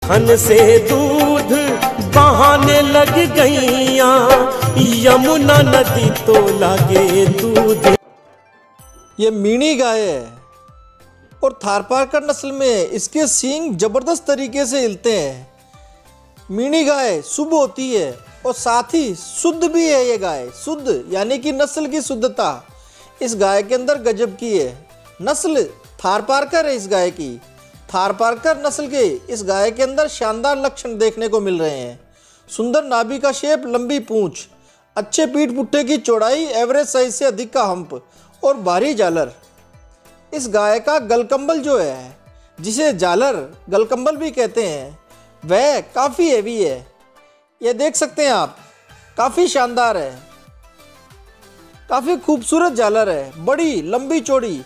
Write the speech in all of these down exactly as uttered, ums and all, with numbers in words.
हन से दूध बहाने लग गईया, यमुना नदी तो लागे दूध। ये मीणी गाय है और थारपारकर नस्ल में इसके सींग जबरदस्त तरीके से हिलते हैं। मीणी गाय शुभ होती है और साथ ही शुद्ध भी है। ये गाय शुद्ध यानी कि नस्ल की शुद्धता इस गाय के अंदर गजब की है। नस्ल थारपारकर है इस गाय की। थारपारकर नस्ल के इस गाय के अंदर शानदार लक्षण देखने को मिल रहे हैं। सुंदर नाभि का शेप, लंबी पूंछ, अच्छे पीठ पुट्ठे की चौड़ाई, एवरेज साइज से अधिक का हम्प और भारी जालर। इस गाय का गलकंबल जो है, जिसे जालर गलकंबल भी कहते हैं, वह काफ़ी हेवी है। ये देख सकते हैं आप, काफ़ी शानदार है, काफ़ी खूबसूरत जालर है, बड़ी लंबी चौड़ी।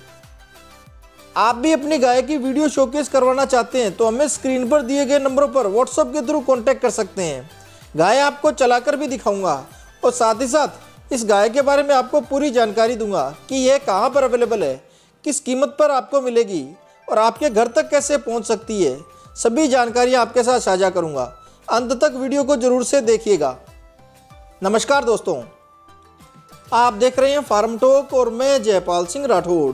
आप भी अपनी गाय की वीडियो शोकेस करवाना चाहते हैं तो हमें स्क्रीन पर दिए गए नंबरों पर व्हाट्सएप के थ्रू कांटेक्ट कर सकते हैं। गाय आपको चलाकर भी दिखाऊंगा और साथ ही साथ इस गाय के बारे में आपको पूरी जानकारी दूंगा कि यह कहां पर अवेलेबल है, किस कीमत पर आपको मिलेगी और आपके घर तक कैसे पहुंच सकती है। सभी जानकारी आपके साथ साझा करूंगा। अंत तक वीडियो को जरूर से देखिएगा। नमस्कार दोस्तों, आप देख रहे हैं फार्म टॉक और मैं जयपाल सिंह राठौड़।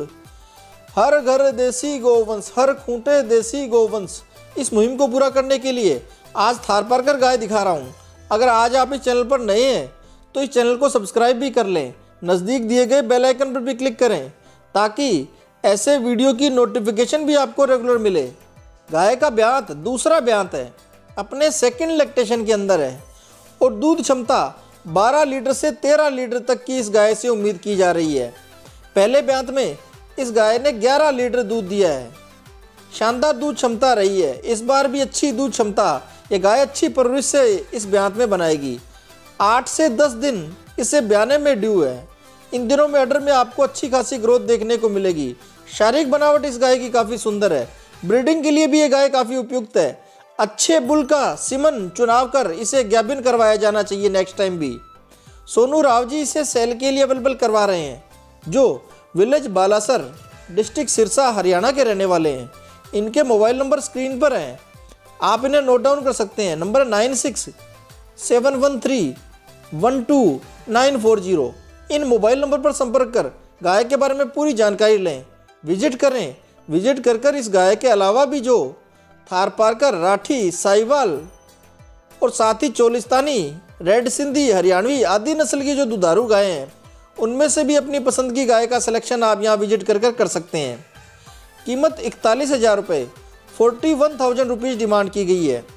हर घर देसी गोवंश, हर खूंटे देसी गोवंश, इस मुहिम को पूरा करने के लिए आज थारपारकर गाय दिखा रहा हूं। अगर आज आप इस चैनल पर नए हैं तो इस चैनल को सब्सक्राइब भी कर लें, नज़दीक दिए गए बेल आइकन पर भी क्लिक करें ताकि ऐसे वीडियो की नोटिफिकेशन भी आपको रेगुलर मिले। गाय का ब्यांत दूसरा ब्यांत है, अपने सेकंड लैक्टेशन के अंदर है और दूध क्षमता बारह लीटर से तेरह लीटर तक की इस गाय से उम्मीद की जा रही है। पहले ब्यांत में इस गाय ने ग्यारह लीटर दूध दिया है। शानदार दूध क्षमता रही है। इस बार भी अच्छी दूध क्षमता, ये गाय अच्छी परवरिश से इस ब्यांत में बनाएगी। आठ से दस दिन इसे ब्याने में ड्यू है। इन दिनों में अडर में आपको अच्छी खासी ग्रोथ देखने को मिलेगी। शारीरिक बनावट इस गाय की काफ़ी सुंदर है। ब्रीडिंग के लिए भी ये गाय काफ़ी उपयुक्त है। अच्छे बुल का सीमन चुनाव कर इसे ज्ञापन करवाया जाना चाहिए नेक्स्ट टाइम भी। सोनू राव जी इसे सेल के लिए अवेलेबल करवा रहे हैं, जो विलेज बालासर, डिस्ट्रिक्ट सिरसा, हरियाणा के रहने वाले हैं। इनके मोबाइल नंबर स्क्रीन पर हैं, आप इन्हें नोट डाउन कर सकते हैं। Number nine six seven one three one two nine four zero. इन मोबाइल नंबर पर संपर्क कर गाय के बारे में पूरी जानकारी लें, विजिट करें। विजिट कर कर इस गाय के अलावा भी जो थारपारकर, राठी, साहिवाल और साथ ही चोलिस्तानी, रेड सिंधी, हरियाणवी आदि नस्ल की जो दुधारू गायें हैं, उनमें से भी अपनी पसंद की गाय का सिलेक्शन आप यहाँ विजिट कर कर कर सकते हैं। कीमत इकतालीस हज़ार रुपये, forty one thousand rupees demand की गई है।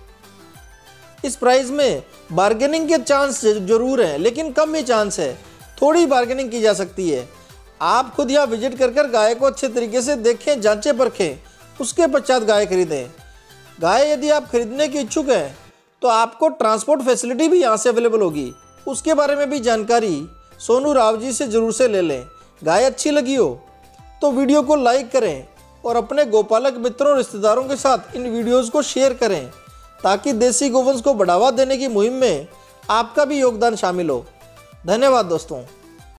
इस प्राइस में बार्गेनिंग के चांस जरूर हैं, लेकिन कम ही चांस है, थोड़ी बार्गेनिंग की जा सकती है। आप खुद यहाँ विजिट कर कर गाय को अच्छे तरीके से देखें, जांचें परखें, उसके पश्चात गाय खरीदें। गाय यदि आप खरीदने के इच्छुक हैं तो आपको ट्रांसपोर्ट फैसिलिटी भी यहाँ से अवेलेबल होगी। उसके बारे में भी जानकारी सोनू राव जी से जरूर से ले लें। गाय अच्छी लगी हो तो वीडियो को लाइक करें और अपने गोपालक मित्रों और रिश्तेदारों के साथ इन वीडियोस को शेयर करें ताकि देसी गोवंश को बढ़ावा देने की मुहिम में आपका भी योगदान शामिल हो। धन्यवाद दोस्तों।